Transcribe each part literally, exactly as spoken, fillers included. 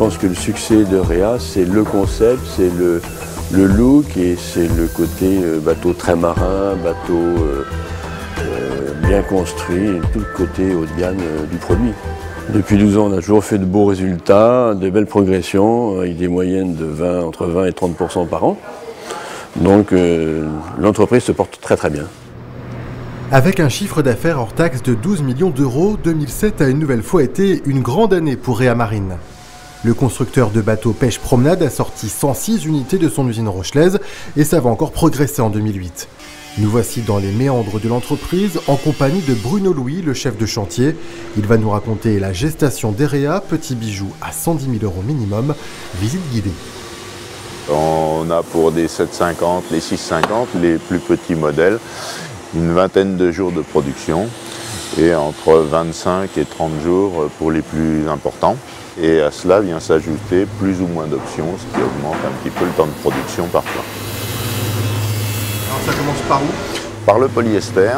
pense que le succès de Réa, c'est le concept, c'est le, le look et c'est le côté euh, bateau très marin, bateau euh, euh, bien construit et tout le côté haut de gamme euh, du produit. Depuis douze ans, on a toujours fait de beaux résultats, de belles progressions, avec des moyennes de vingt, entre vingt et trente pour cent par an. Donc euh, l'entreprise se porte très très bien. Avec un chiffre d'affaires hors taxe de douze millions d'euros, deux mille sept a une nouvelle fois été une grande année pour Réa Marine. Le constructeur de bateaux pêche promenade a sorti cent six unités de son usine rochelaise et ça va encore progresser en deux mille huit. Nous voici dans les méandres de l'entreprise en compagnie de Bruno Louis, le chef de chantier. Il va nous raconter la gestation des Réa, petits bijoux à cent dix mille euros minimum, visite guidée. On a pour des sept cent cinquante, les six cent cinquante, les plus petits modèles, une vingtaine de jours de production et entre vingt-cinq et trente jours pour les plus importants. Et à cela vient s'ajouter plus ou moins d'options, ce qui augmente un petit peu le temps de production parfois. Alors ça commence par où? Par le polyester.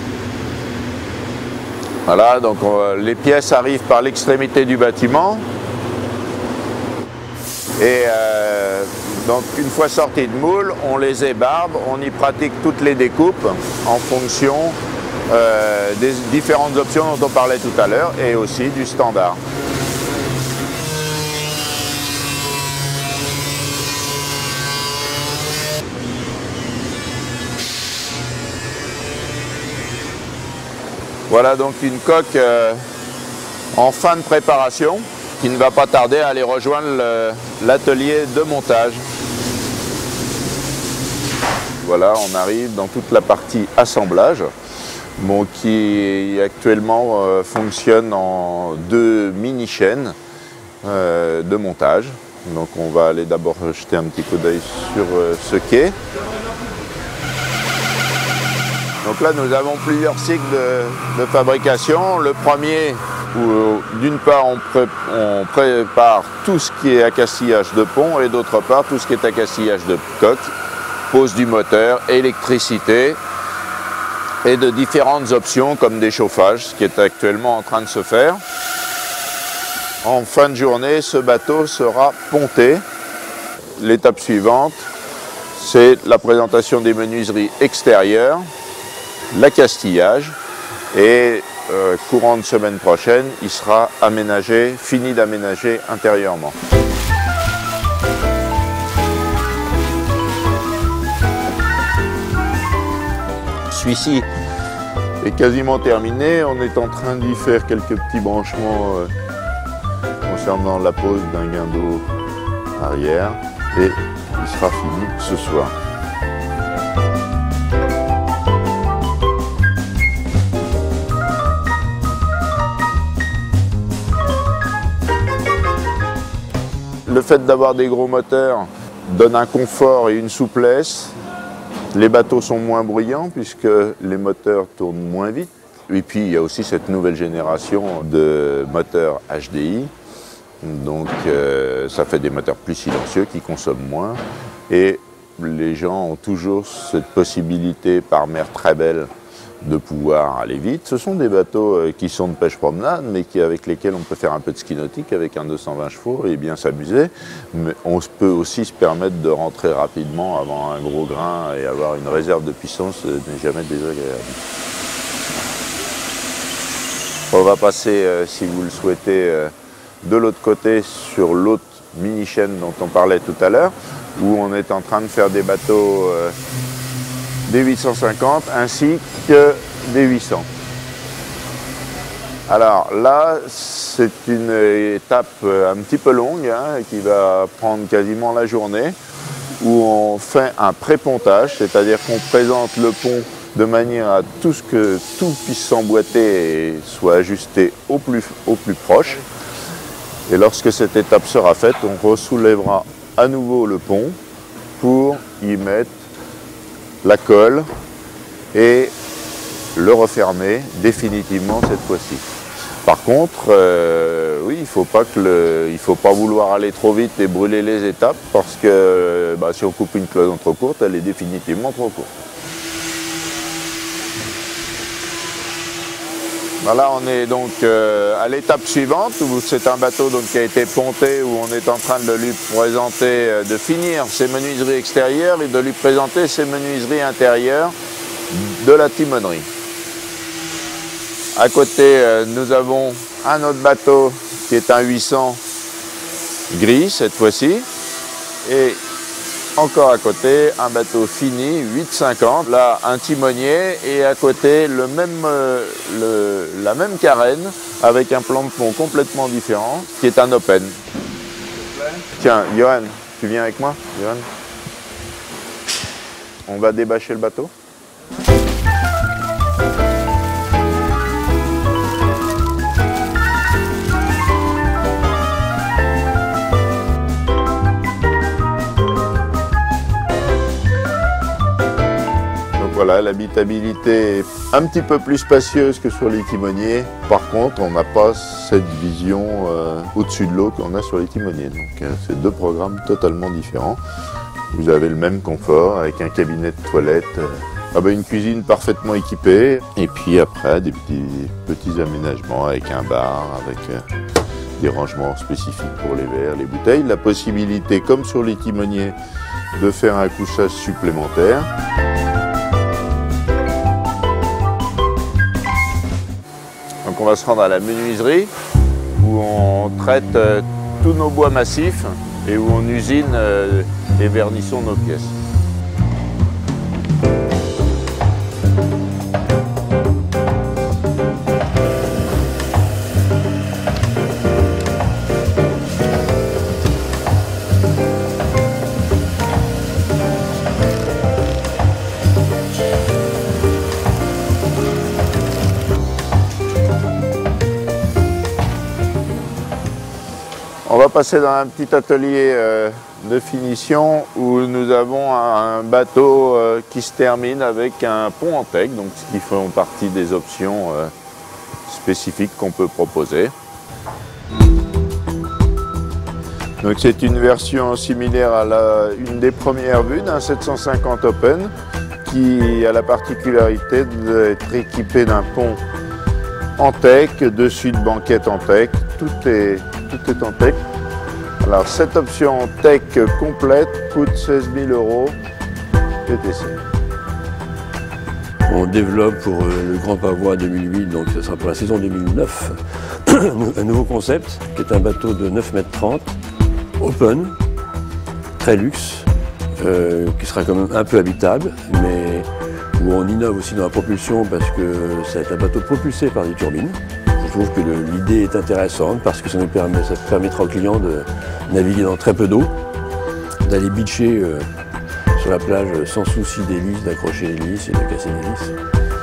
Voilà, donc on, les pièces arrivent par l'extrémité du bâtiment. Et euh, donc une fois sorties de moule, on les ébarbe, on y pratique toutes les découpes en fonction euh, des différentes options dont on parlait tout à l'heure et aussi du standard. Voilà donc une coque euh, en fin de préparation qui ne va pas tarder à aller rejoindre l'atelier de montage. Voilà, on arrive dans toute la partie assemblage, bon, qui actuellement euh, fonctionne en deux mini-chaînes euh, de montage. Donc on va aller d'abord jeter un petit coup d'œil sur euh, ce quai. Donc là, nous avons plusieurs cycles de, de fabrication. Le premier, où d'une part, on, pré, on prépare tout ce qui est accastillage de pont et d'autre part, tout ce qui est accastillage de coque, pose du moteur, électricité et de différentes options comme des chauffages, ce qui est actuellement en train de se faire. En fin de journée, ce bateau sera ponté. L'étape suivante, c'est la présentation des menuiseries extérieures, l'accastillage et euh, courant de semaine prochaine, il sera aménagé, fini d'aménager intérieurement. Celui-ci est quasiment terminé, on est en train d'y faire quelques petits branchements euh, concernant la pose d'un guindeau arrière et il sera fini ce soir. Le fait d'avoir des gros moteurs donne un confort et une souplesse. Les bateaux sont moins bruyants puisque les moteurs tournent moins vite. Et puis il y a aussi cette nouvelle génération de moteurs H D I. Donc euh, ça fait des moteurs plus silencieux qui consomment moins. Et les gens ont toujours cette possibilité par mer très belle de pouvoir aller vite. Ce sont des bateaux qui sont de pêche promenade, mais qui, avec lesquels on peut faire un peu de ski nautique avec un deux cent vingt chevaux et bien s'amuser. Mais on peut aussi se permettre de rentrer rapidement avant un gros grain et avoir une réserve de puissance n'est jamais désagréable. On va passer, euh, si vous le souhaitez, euh, de l'autre côté sur l'autre mini-chaîne dont on parlait tout à l'heure, où on est en train de faire des bateaux euh, des huit cent cinquante ainsi que des huit cents. Alors là, c'est une étape un petit peu longue hein, qui va prendre quasiment la journée où on fait un pré-pontage, c'est-à-dire qu'on présente le pont de manière à tout ce que tout puisse s'emboîter et soit ajusté au plus, au plus proche. Et lorsque cette étape sera faite, on ressoulèvera à nouveau le pont pour y mettre la colle et le refermer définitivement cette fois-ci. Par contre, euh, oui, il faut pas que le, il faut pas vouloir aller trop vite et brûler les étapes parce que bah, si on coupe une cloison trop courte, elle est définitivement trop courte. Voilà, on est donc euh, à l'étape suivante où c'est un bateau donc, qui a été ponté, où on est en train de lui présenter, euh, de finir ses menuiseries extérieures et de lui présenter ses menuiseries intérieures de la timonerie. À côté, euh, nous avons un autre bateau qui est un huit cents gris cette fois-ci. Et encore à côté, un bateau fini, huit cinquante, là un timonier et à côté le même, euh, le, la même carène avec un plan de pont complètement différent qui est un open. Tiens, Johan, tu viens avec moi, Johan? On va débâcher le bateau. Voilà, l'habitabilité est un petit peu plus spacieuse que sur les timoniers. Par contre, on n'a pas cette vision euh, au-dessus de l'eau qu'on a sur les timoniers. Donc, euh, c'est deux programmes totalement différents. Vous avez le même confort avec un cabinet de toilette, euh, ah ben, une cuisine parfaitement équipée. Et puis après, des petits, petits aménagements avec un bar, avec euh, des rangements spécifiques pour les verres, les bouteilles. La possibilité, comme sur les timoniers, de faire un couchage supplémentaire. Donc on va se rendre à la menuiserie où on traite euh, tous nos bois massifs et où on usine euh, et vernissons nos pièces. On va passer dans un petit atelier euh, de finition où nous avons un bateau euh, qui se termine avec un pont en teck, donc ce qui font partie des options euh, spécifiques qu'on peut proposer. Donc c'est une version similaire à la, une des premières vues d'un sept cent cinquante Open qui a la particularité d'être équipé d'un pont en teck, dessus de banquettes en teck, tout est, tout est en teck. Alors cette option teck complète coûte seize mille euros T T C. On développe pour le Grand Pavois deux mille huit, donc ce sera pour la saison deux mille neuf, un nouveau concept qui est un bateau de neuf mètres trente, open, très luxe, euh, qui sera quand même un peu habitable, mais où on innove aussi dans la propulsion parce que ça va être un bateau propulsé par des turbines. Je trouve que l'idée est intéressante parce que ça nous permet, ça permettra aux clients de naviguer dans très peu d'eau, d'aller beacher euh, sur la plage sans souci d'hélice, d'accrocher l'hélice et de casser l'hélice.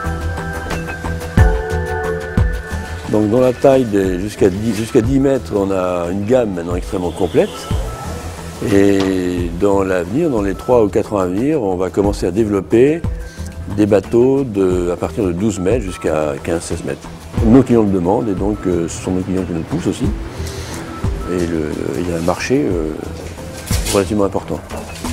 Donc dans la taille jusqu'à dix, jusqu'à dix mètres, on a une gamme maintenant extrêmement complète. Et dans l'avenir, dans les trois ou quatre ans à venir, on va commencer à développer des bateaux de, à partir de douze mètres jusqu'à quinze seize mètres. Nos clients le demandent et donc euh, ce sont nos clients qui nous poussent aussi. Et il y a un marché euh, relativement important.